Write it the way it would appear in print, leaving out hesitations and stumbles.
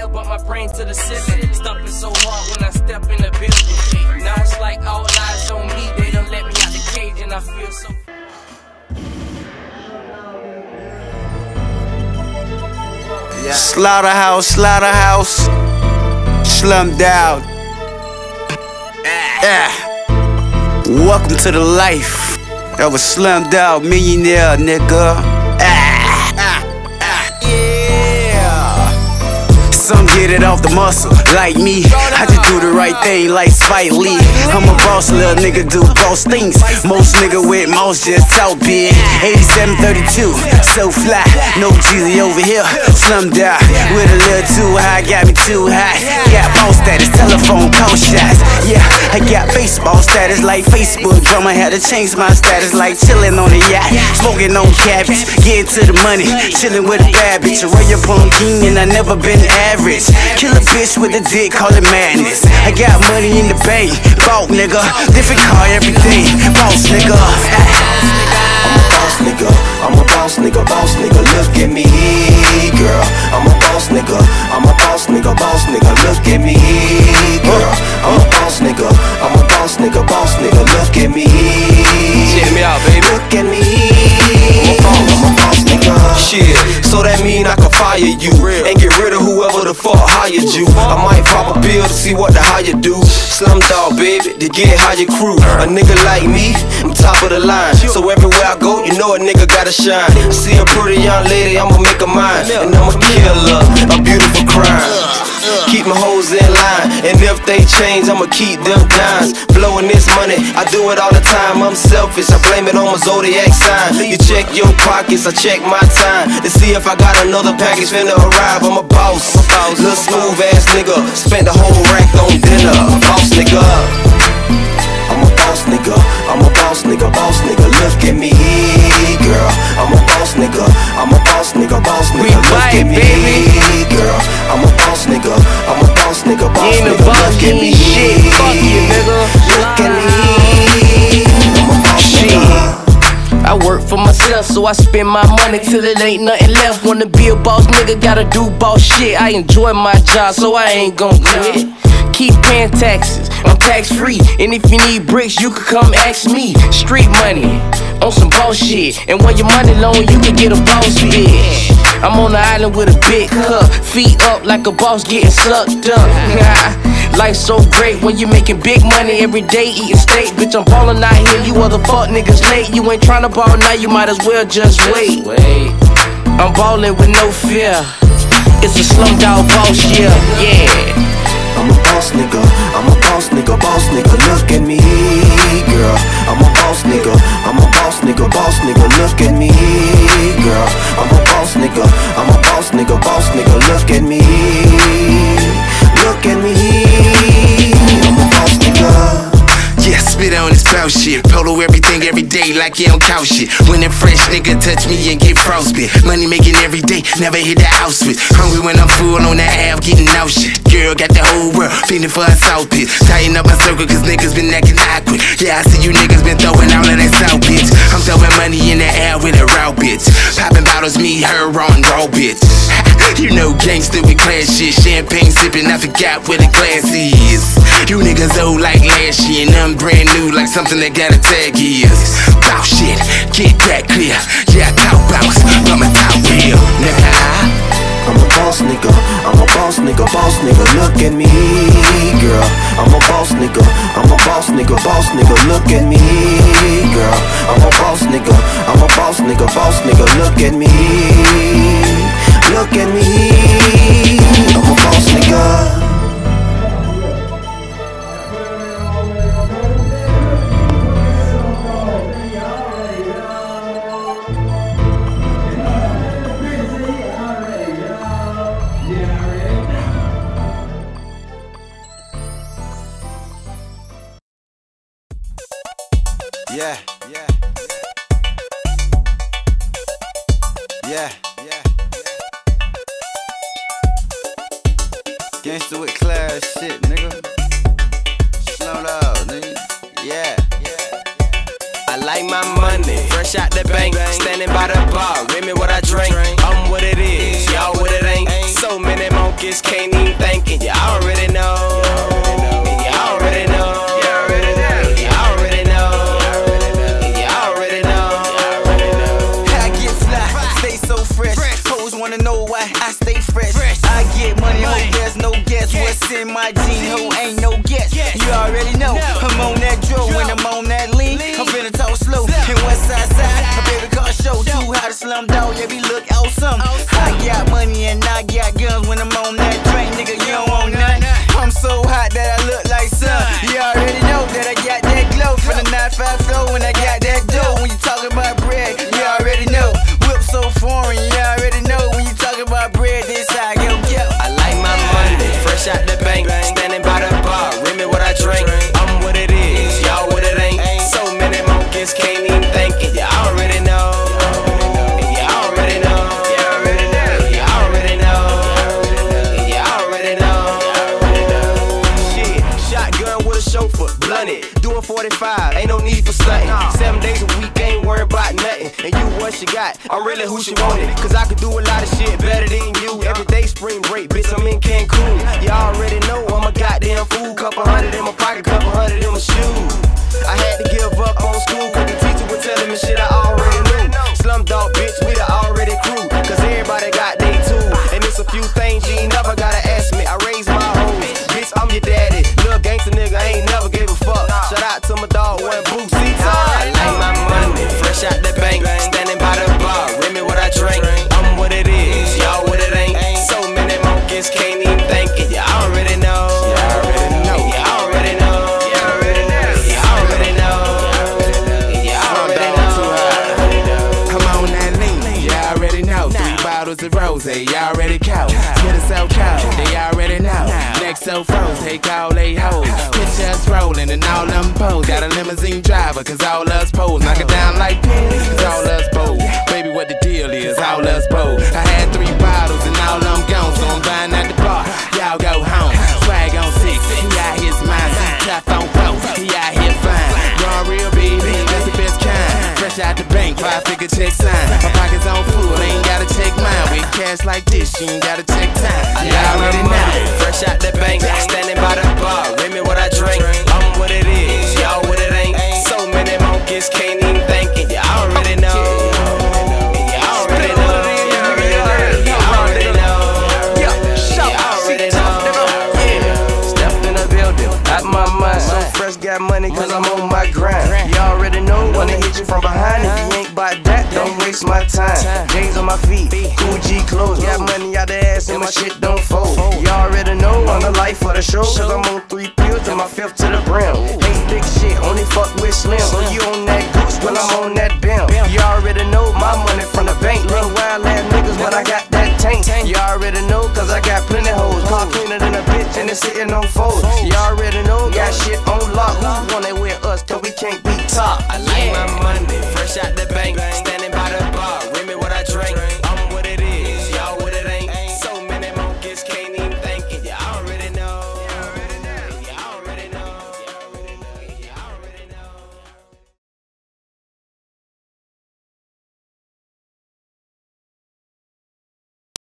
ear, but my brain to the ceiling. Stumping so hard when I step in the building. Now it's like all eyes on me. They don't let me out the cage, and I feel so. Yeah. Slaughterhouse, slaughterhouse, slummed out. Welcome to the life of a slummed out millionaire, nigga. Some get it off the muscle, like me. I just do the right thing, like Spike Lee. I'm a boss, little nigga, do boss things. Most nigga with most just talk big. 8732, so fly. No Jeezy over here, slummed out. With a little too high, got me too high. Got boss status, telephone call shots. Yeah, I got baseball status like Facebook drama. Had to change my status like chillin' on the yacht. Smoking on cabbage, getting to the money. Chillin' with a bad bitch. Roy up on king and I never been average. Kill a bitch with a dick, call it madness. I got money in the bank, bought nigga. Different car every day, boss nigga. I'm a boss nigga, I'm a boss nigga, boss nigga. Look at me, girl. I'm a boss nigga, I'm a boss nigga, boss nigga. Look at me, girl. I'm a boss nigga, I'm a boss nigga, boss nigga. Look at me. Check me out, baby. Look at me. I'm a boss nigga. Shit, so that mean I can fire you and get rid of whoever the fuck hired you. I might pop a pill to see what the hire do. Slumdog, baby, to get higher crew. A nigga like me, I'm top of the line. So everywhere I go, you know a nigga gotta shine. I see a pretty young lady, I'ma make her mine. And I'ma kill her, a beautiful crime. Keep my hoes in line, and if they change, I'ma keep them dimes. Blowing this money, I do it all the time. I'm selfish, I blame it on my zodiac sign. You check your pockets, I check my time to see if I got another package finna arrive. I'm a boss, little smooth ass nigga. Spent the whole rack on dinner. Boss nigga, I'm a boss nigga, I'm a boss nigga, boss nigga. Look at me, girl. I'm a boss nigga, I'm a boss nigga, boss nigga. Look at me, girl. I'm a boss nigga, I'm a boss nigga, boss nigga. Look at me, fuck you, nigga. Look at me, I'm a boss nigga. I work for myself, so I spend my money till it ain't nothing left. Wanna be a boss nigga, gotta do boss shit. I enjoy my job, so I ain't gon' quit. Keep paying taxes, I'm tax free. And if you need bricks, you can come ask me. Street money, on some boss shit. And when your money low, you can get a boss bitch. I'm on the island with a big cup, feet up like a boss getting sucked up. Life's so great when you making big money every day, eating steak. Bitch, I'm ballin' out here, you other fuck niggas late. You ain't tryna ball now, you might as well just wait. I'm ballin' with no fear. It's a slummed out boss, yeah. I'm a boss nigga, I'm a boss nigga, boss nigga. Look at me, girl. I'm a boss nigga, I'm a boss nigga, boss nigga. Look at me, girl. I'm a boss nigga, I'm a boss nigga, boss nigga. Look at me, look at me. I'm a boss nigga. Yeah, spit on this bout shit. Polo everything every day like you don't count shit. When a fresh nigga touch me and get frostbit. Money making every day, never hit the house with. Hungry when I'm full on that half, getting out shit. Girl got the whole world feeling for a south pit. Tying up my circle cause niggas been acting awkward. Yeah, I see you niggas been throwing all of that south bitch. I'm throwing money in the air with a raw bitch. Popping bottles, me, her, on raw bitch. You know gangsta with class shit. Champagne sipping, I forgot where the glass is. You niggas old like last year, and I'm brand new like something that got a tag is. Bout shit, get that clear. Yeah, I talk bounce, but my top real, nigga. I'm a boss nigga, I'm a boss nigga, boss nigga. Look at me, girl. I'm a boss nigga, I'm a boss nigga, boss nigga. Look at me, girl. I'm a boss nigga, I'm a boss nigga, boss nigga. Look at me, look at me. I'm a boss nigga. Yeah. Gangsta with class shit, nigga. Slow down, nigga. Yeah. I like my money, fresh out the bank, standing by the bar, give me what I drink. I'm what it is, y'all what it ain't. So many more monkeys can't even think it. You already know. And you already know. You already know. You already know. And you already know. I get fly, stay so fresh. Hoes wanna know why I stay fresh. I get money, ho, there's no guess. What's in my jeans, ho, ain't no guess. You already know, I'm on that dro. When I'm on that lean, I'm finna talk slow. And west side, a baby car show. Too hot to slum dog, yeah, we look awesome. I got money and I got guns. When I'm on that train, nigga, you don't want none. I'm so hot that I look like sun. You already know that I got that glow. From the 9-5 flow when I got that dough. When you talking about bread, you already know. Whip so foreign, you already know. When you talking about bread, this how I go. I like my money, fresh out the bank. Standing by the bar, rim me what I drink. I'm what it is, y'all what it ain't. So many monkeys can't even think it. You already know. And you already know. You already know. You already know. And you already know. Shit, shotgun with a chauffeur, blunted. Doing 45, ain't no need for stunting. 7 days a week, ain't worried about nothing. And you what she got, I'm really who she wanted. Cause I could do a lot of shit better than you. Every day spring break, bitch, I'm in Cancun. You already know I'm a goddamn fool. Couple hundred in my pocket, couple hundred in my shoes. I had to give up on school, cause the teacher was telling me shit I already knew. Slumdog bitch, we the already crew. Cause everybody got they too. And it's a few things you ain't never gotta ask me. I raised my hoes, bitch, I'm your daddy. Little gangster nigga, I ain't never gave a fuck. Shout out to my dog, one Boosie. I like my money, fresh out the bank. Standing by the bar, rim me what I drink. I'm what it is, y'all what it ain't. So many monkeys can't even think it. You already know. You already know. You already know. You already know. You already know. You already know. I'm on that lean, you already know. 3 bottles of rose, you already cold. Get it so cold, they already know. Next so froze, take all they hoes. Picture us rolling and all them pose. Got a limousine driver, cause all us pose. Knock it down like pins, cause all us pose. Baby, what the deal is, all us pose. I had 3 bottles and all them gone, so I'm buying at the bar. Y'all go home, swag on 6, he out his mind. Top on 4, he out here fine. Raw real baby, that's the best kind. Fresh out the bank, 5-figure check sign. My pockets on full, ain't gotta check mine. With cash like this, you ain't gotta check time. Y'all already know. Fresh out the bank, standing by the bar, rim me what I drink. I'm what it is, y'all what it ain't. So many monkeys can't even think it. You already know. And you already know. You already know. You already know. Stepped in the building, out my mind. So fresh, got money, cause I'm on my grind. You already know, wanna hit you from behind. If you ain't bout that, don't waste my time. J's on my feet, cool G clothes. Got money out the ass and my shit don't fold. You already know, I'm the life for the show. Cause I'm on 3 pills and my 5th to the brim. Ain't big shit, only fuck with Slim. So you on that goose, but I'm on that bim. You already know, my money from the bank. Little wild ass niggas, but I got that tank. You already know, cause I got plenty hoes. Car cleaner than a bitch and it's sitting on fold. You already know, got shit on lock. Who wanna with us, cause we can't be top. I like my money, fresh out the bank.